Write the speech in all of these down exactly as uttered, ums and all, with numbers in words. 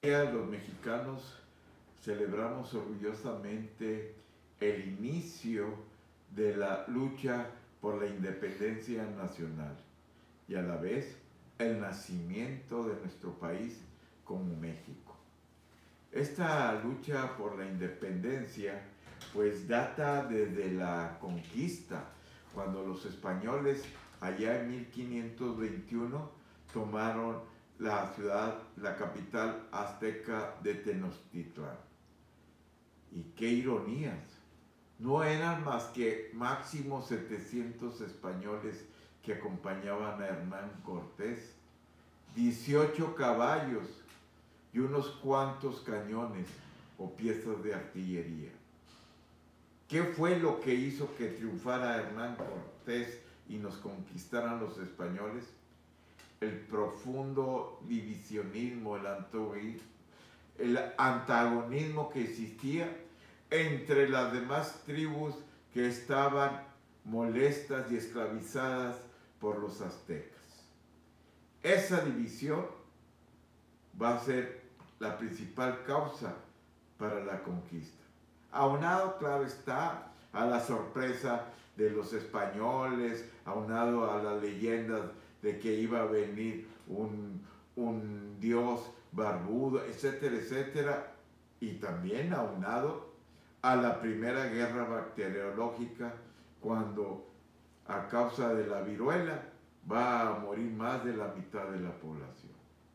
Los mexicanos celebramos orgullosamente el inicio de la lucha por la independencia nacional y a la vez el nacimiento de nuestro país como México. Esta lucha por la independencia pues data desde la conquista, cuando los españoles allá en mil quinientos veintiuno tomaron la ciudad, la capital azteca de Tenochtitlán. Y qué ironías, no eran más que máximo setecientos españoles que acompañaban a Hernán Cortés, dieciocho caballos y unos cuantos cañones o piezas de artillería. ¿Qué fue lo que hizo que triunfara Hernán Cortés y nos conquistaran los españoles? El profundo divisionismo, el, el antagonismo que existía entre las demás tribus que estaban molestas y esclavizadas por los aztecas. Esa división va a ser la principal causa para la conquista. Aunado, claro está, a la sorpresa de los españoles, aunado a las leyendas de que iba a venir un, un dios barbudo, etcétera, etcétera, y también aunado a la primera guerra bacteriológica, cuando a causa de la viruela va a morir más de la mitad de la población.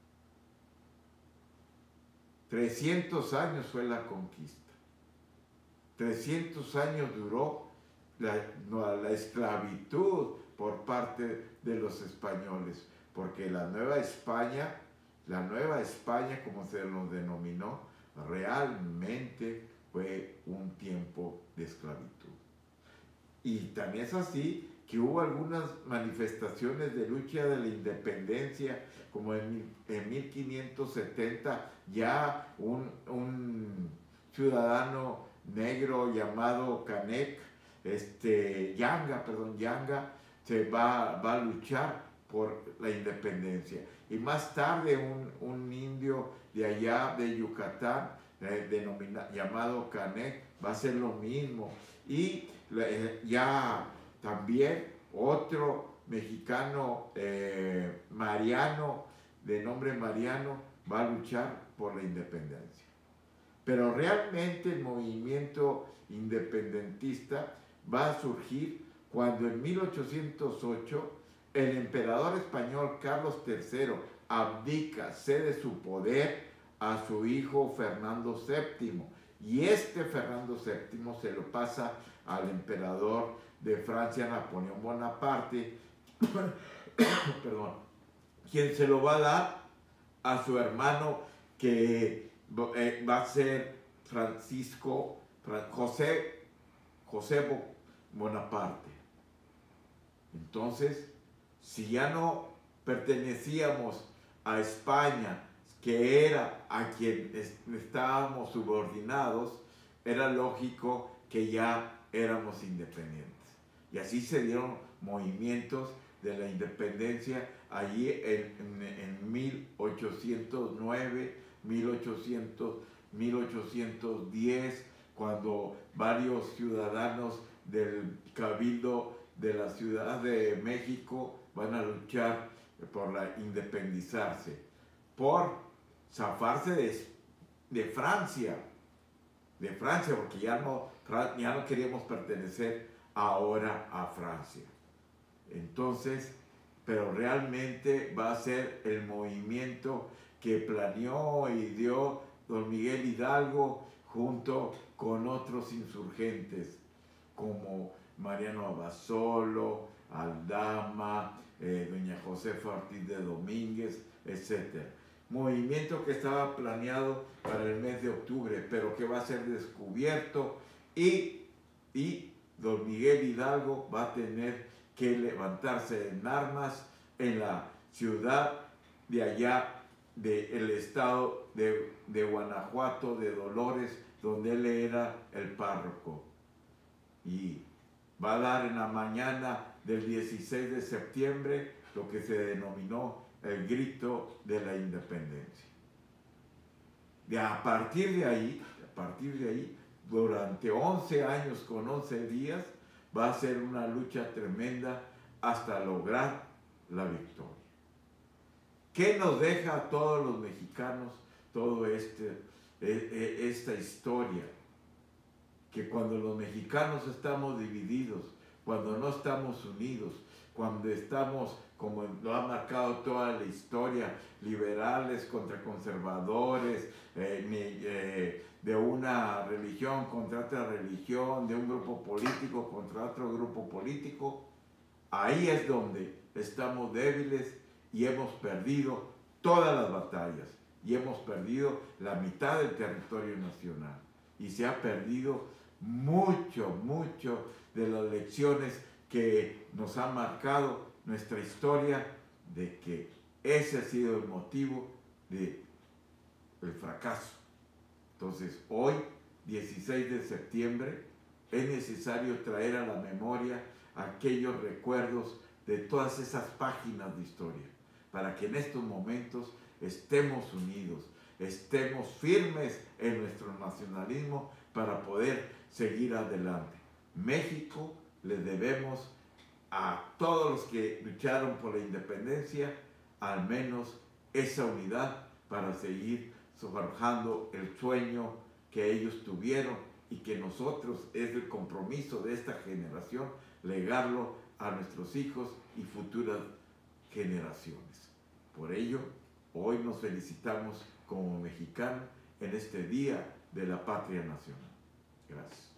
trescientos años fue la conquista, trescientos años duró la, no, la esclavitud por parte de los españoles, porque la Nueva España, la Nueva España como se lo denominó, realmente fue un tiempo de esclavitud. Y también es así que hubo algunas manifestaciones de lucha de la independencia, como en, en mil quinientos setenta ya un, un ciudadano negro llamado Canek, este, Yanga, perdón, Yanga, se va, va a luchar por la independencia. Y más tarde un, un indio de allá de Yucatán, eh, denomina, llamado Canek, va a hacer lo mismo. Y eh, ya también otro mexicano, eh, Mariano, de nombre Mariano, va a luchar por la independencia. Pero realmente el movimiento independentista va a surgir cuando en mil ochocientos ocho el emperador español Carlos tercero abdica, cede su poder a su hijo Fernando séptimo, y este Fernando séptimo se lo pasa al emperador de Francia, Napoleón Bonaparte, perdón, quien se lo va a dar a su hermano que va a ser Francisco, José, José Bonaparte. Entonces, si ya no pertenecíamos a España, que era a quien estábamos subordinados, era lógico que ya éramos independientes. Y así se dieron movimientos de la independencia allí en, en, en mil ochocientos nueve, mil ochocientos, mil ochocientos diez, cuando varios ciudadanos del Cabildo de la Ciudad de México van a luchar por la independizarse, por zafarse de, de Francia, de Francia, porque ya no, ya no queríamos pertenecer ahora a Francia. Entonces, pero realmente va a ser el movimiento que planeó y dio don Miguel Hidalgo junto con otros insurgentes como Mariano Abasolo, Aldama, eh, doña Josefa Ortiz de Domínguez, etcétera. Movimiento que estaba planeado para el mes de octubre, pero que va a ser descubierto y, y don Miguel Hidalgo va a tener que levantarse en armas en la ciudad de allá del estado de, de Guanajuato, de Dolores, donde él era el párroco. Y va a dar en la mañana del dieciséis de septiembre lo que se denominó el grito de la independencia. Y a partir de ahí, a partir de ahí, durante once años con once días, va a ser una lucha tremenda hasta lograr la victoria. ¿Qué nos deja a todos los mexicanos todo este, esta historia? Que cuando los mexicanos estamos divididos, cuando no estamos unidos, cuando estamos, como lo ha marcado toda la historia, liberales contra conservadores, eh, eh, de una religión contra otra religión, de un grupo político contra otro grupo político, ahí es donde estamos débiles y hemos perdido todas las batallas y hemos perdido la mitad del territorio nacional y se ha perdido mucho, mucho de las lecciones que nos ha marcado nuestra historia, de que ese ha sido el motivo del fracaso. Entonces, hoy, dieciséis de septiembre, es necesario traer a la memoria aquellos recuerdos de todas esas páginas de historia, para que en estos momentos estemos unidos, estemos firmes en nuestro nacionalismo para poder seguir adelante. México le debemos a todos los que lucharon por la independencia al menos esa unidad para seguir forjando el sueño que ellos tuvieron y que nosotros es el compromiso de esta generación legarlo a nuestros hijos y futuras generaciones. Por ello, hoy nos felicitamos como mexicanos en este Día de la Patria Nacional. Gracias.